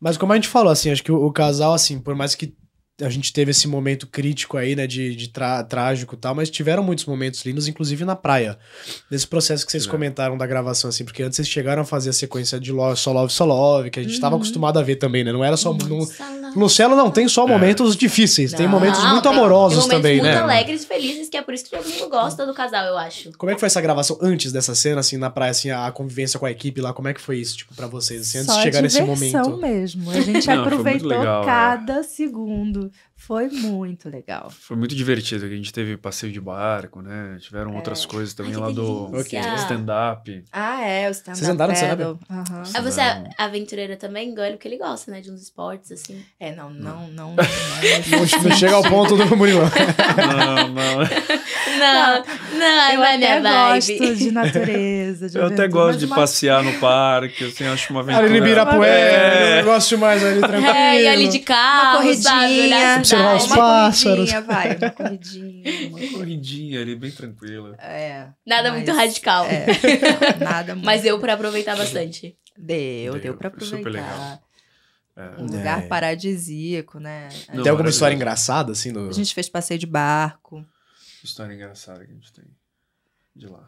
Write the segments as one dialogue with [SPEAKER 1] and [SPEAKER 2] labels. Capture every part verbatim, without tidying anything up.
[SPEAKER 1] Mas como a gente falou, assim, acho que o, o casal, assim, por mais que a gente teve esse momento crítico aí, né, de, de tra- trágico e tal, mas tiveram muitos momentos lindos, inclusive na praia. Nesse processo que vocês
[SPEAKER 2] Tiveram.
[SPEAKER 1] comentaram da gravação, assim, porque antes vocês chegaram a fazer a sequência de Love, Só Love, Só Love, que a gente tava acostumado a ver também, né? Não era só... No, no Cielo não, tem só momentos difíceis, tem
[SPEAKER 3] Não,
[SPEAKER 1] momentos muito
[SPEAKER 3] tem-
[SPEAKER 1] amorosos
[SPEAKER 3] tem momentos
[SPEAKER 1] também,
[SPEAKER 3] muito
[SPEAKER 1] né?
[SPEAKER 3] alegres e felizes, que é por isso que todo mundo gosta do casal, eu acho.
[SPEAKER 1] Como é que foi essa gravação antes dessa cena, assim, na praia, assim, a convivência com a equipe lá? Como é que foi isso, tipo, pra vocês, assim, antes
[SPEAKER 4] Só
[SPEAKER 1] de chegar nesse
[SPEAKER 4] diversão
[SPEAKER 1] momento?
[SPEAKER 4] mesmo. A gente
[SPEAKER 2] Não, foi muito
[SPEAKER 4] aproveitou
[SPEAKER 2] legal,
[SPEAKER 4] cada segundo. Foi muito legal.
[SPEAKER 2] Foi muito divertido, que a gente teve passeio de barco, né? Tiveram outras coisas também
[SPEAKER 3] Ai, que
[SPEAKER 2] lá do
[SPEAKER 3] delícia.
[SPEAKER 2] do stand-up.
[SPEAKER 4] Ah, é, o stand-up
[SPEAKER 1] Vocês andaram de
[SPEAKER 4] paddle. Aham.
[SPEAKER 3] Ah, você é aventureira também, Gole, porque ele gosta, né, de uns esportes, assim.
[SPEAKER 4] É, não, não, não. não,
[SPEAKER 1] Não, não chega ao ponto do Murilão.
[SPEAKER 2] Não, não.
[SPEAKER 3] Não, não,
[SPEAKER 4] Eu
[SPEAKER 3] não é minha
[SPEAKER 4] até
[SPEAKER 3] vibe.
[SPEAKER 4] gosto de natureza, de
[SPEAKER 2] Eu até
[SPEAKER 4] aventura,
[SPEAKER 2] gosto
[SPEAKER 4] mas
[SPEAKER 2] de
[SPEAKER 4] uma-
[SPEAKER 2] passear no parque, assim, acho uma aventura...
[SPEAKER 1] Ali no Ibirapuera,
[SPEAKER 2] É.
[SPEAKER 1] eu gosto mais ali tranquilo.
[SPEAKER 3] É, e ali de carro,
[SPEAKER 4] Uma
[SPEAKER 3] sabe? Olhar a
[SPEAKER 4] corridinha,
[SPEAKER 1] observar os
[SPEAKER 3] cidade.
[SPEAKER 4] uma
[SPEAKER 1] pássaros.
[SPEAKER 4] corridinha, vai, uma corridinha.
[SPEAKER 2] Uma corridinha ali, bem tranquila.
[SPEAKER 4] É.
[SPEAKER 3] Nada
[SPEAKER 4] mas-
[SPEAKER 3] muito radical.
[SPEAKER 4] É, nada muito.
[SPEAKER 3] Mas deu pra aproveitar bastante.
[SPEAKER 4] Deu,
[SPEAKER 2] Deu,
[SPEAKER 4] deu pra
[SPEAKER 2] foi super
[SPEAKER 4] aproveitar.
[SPEAKER 2] legal. É.
[SPEAKER 4] Um
[SPEAKER 1] É.
[SPEAKER 4] lugar paradisíaco, né?
[SPEAKER 2] Não,
[SPEAKER 1] Tem alguma
[SPEAKER 2] maravilhoso.
[SPEAKER 1] história engraçada, assim, do...
[SPEAKER 4] A gente fez passeio de barco.
[SPEAKER 2] História engraçada que a gente tem de lá.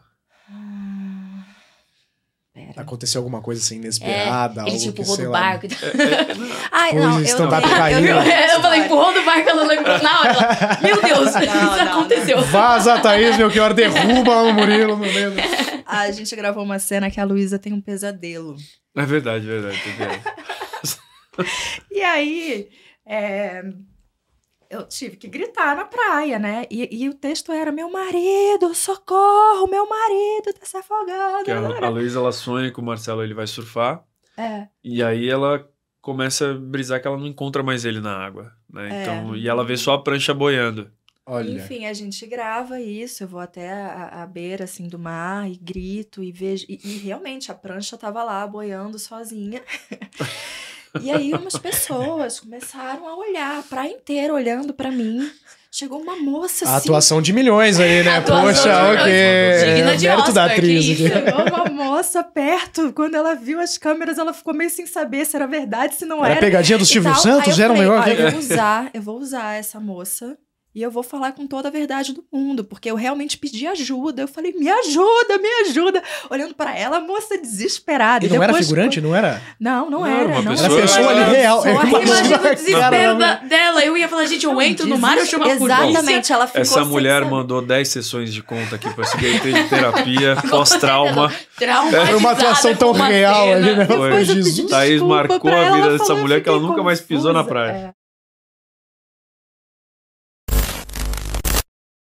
[SPEAKER 4] Pera.
[SPEAKER 1] Aconteceu alguma coisa, assim, inesperada,
[SPEAKER 3] Ele
[SPEAKER 1] algo
[SPEAKER 3] te
[SPEAKER 1] que,
[SPEAKER 3] empurrou
[SPEAKER 1] sei
[SPEAKER 3] do
[SPEAKER 1] lá,
[SPEAKER 3] barco.
[SPEAKER 4] Ai,
[SPEAKER 1] Pois,
[SPEAKER 4] não, eu,
[SPEAKER 1] stand-up
[SPEAKER 4] eu,
[SPEAKER 1] caiu.
[SPEAKER 4] eu,
[SPEAKER 3] Eu falei, empurrou do barco, ela lembrou na hora. Ela, Meu Deus, isso
[SPEAKER 4] não,
[SPEAKER 3] aconteceu.
[SPEAKER 1] Vaza, Thaís, meu, que hora derruba o Murilo no meio. do-
[SPEAKER 4] A gente gravou uma cena que a Luísa tem um pesadelo.
[SPEAKER 2] É verdade, verdade. Teve essa.
[SPEAKER 4] E aí, é, eu tive que gritar na praia, né? E, e o texto era: meu marido, socorro, meu marido tá se afogando.
[SPEAKER 2] Que a, a Luísa, ela sonha que o Marcelo ele vai surfar.
[SPEAKER 4] É,
[SPEAKER 2] E aí ela começa a brisar que ela não encontra mais ele na água, né?
[SPEAKER 4] É.
[SPEAKER 2] Então, e ela vê só a prancha boiando.
[SPEAKER 1] Olha,
[SPEAKER 4] enfim, a gente grava isso, eu vou até a, a beira, assim, do mar e grito e vejo... E, e realmente, a prancha tava lá, boiando sozinha. E aí umas pessoas começaram a olhar, a praia inteira olhando pra mim. Chegou uma moça,
[SPEAKER 1] a
[SPEAKER 4] assim...
[SPEAKER 1] atuação de milhões aí, né?
[SPEAKER 3] Atuação
[SPEAKER 1] Poxa,
[SPEAKER 3] de milhões.
[SPEAKER 1] ok.
[SPEAKER 3] Digna de
[SPEAKER 1] Mérito da
[SPEAKER 3] Oscar,
[SPEAKER 1] atriz.
[SPEAKER 3] que
[SPEAKER 1] aqui.
[SPEAKER 3] isso?
[SPEAKER 4] Chegou uma moça perto, quando ela viu as câmeras, ela ficou meio sem saber se era verdade, se não
[SPEAKER 1] Era
[SPEAKER 4] era.
[SPEAKER 1] pegadinha do
[SPEAKER 4] e
[SPEAKER 1] Silvio
[SPEAKER 4] tal.
[SPEAKER 1] Santos?
[SPEAKER 4] Aí eu
[SPEAKER 1] Era um
[SPEAKER 4] falei,
[SPEAKER 1] negócio...
[SPEAKER 4] olha, eu vou usar, eu vou usar essa moça e eu vou falar com toda a verdade do mundo, porque eu realmente pedi ajuda. Eu falei, me ajuda, me ajuda. Olhando pra ela, a moça desesperada.
[SPEAKER 1] E não era
[SPEAKER 4] depois-
[SPEAKER 1] figurante, não era?
[SPEAKER 4] Não, não,
[SPEAKER 2] Não,
[SPEAKER 4] era.
[SPEAKER 2] uma
[SPEAKER 4] não
[SPEAKER 2] pessoa-
[SPEAKER 1] Era pessoa ali
[SPEAKER 4] Era
[SPEAKER 1] real.
[SPEAKER 4] pessoa
[SPEAKER 1] Eu
[SPEAKER 4] real.
[SPEAKER 1] imagino
[SPEAKER 3] Imagina o
[SPEAKER 1] a
[SPEAKER 3] desespero
[SPEAKER 1] cara,
[SPEAKER 3] da- dela. Eu ia falar, gente, eu entro no mar, eu chamo a polícia.
[SPEAKER 4] Exatamente, ela ficou
[SPEAKER 2] Essa
[SPEAKER 4] sem
[SPEAKER 2] mulher
[SPEAKER 4] saber.
[SPEAKER 2] mandou dez sessões de conta aqui pra seguir de terapia, pós-trauma.
[SPEAKER 3] Traumatizada
[SPEAKER 1] Foi uma atuação tão
[SPEAKER 3] com uma
[SPEAKER 1] real
[SPEAKER 3] cena.
[SPEAKER 1] ali, né?
[SPEAKER 4] Depois eu pedi
[SPEAKER 1] Jesus.
[SPEAKER 2] Thaís
[SPEAKER 4] desculpa
[SPEAKER 2] marcou
[SPEAKER 4] pra
[SPEAKER 2] a
[SPEAKER 4] ela,
[SPEAKER 2] vida
[SPEAKER 4] ela
[SPEAKER 2] dessa
[SPEAKER 4] falou,
[SPEAKER 2] mulher que ela
[SPEAKER 4] fiquei
[SPEAKER 2] nunca mais pisou na
[SPEAKER 4] confusa.
[SPEAKER 2] praia.
[SPEAKER 4] É.